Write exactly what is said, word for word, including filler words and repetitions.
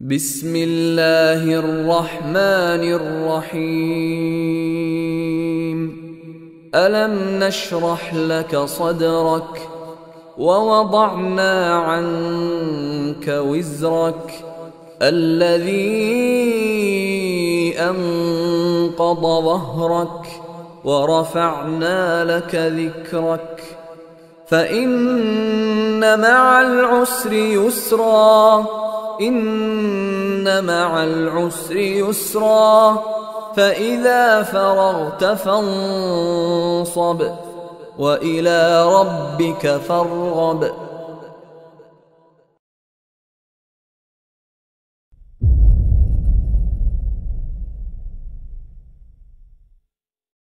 بسم الله الرحمن الرحيم. ألم نشرح لك صدرك ووضعنا عنك وزرك الذي أنقض ظهرك ورفعنا لك ذكرك فإن مع العسر يسرا إن مع العسر يسرا فإذا فرغت فانصب وإلى ربك فارغب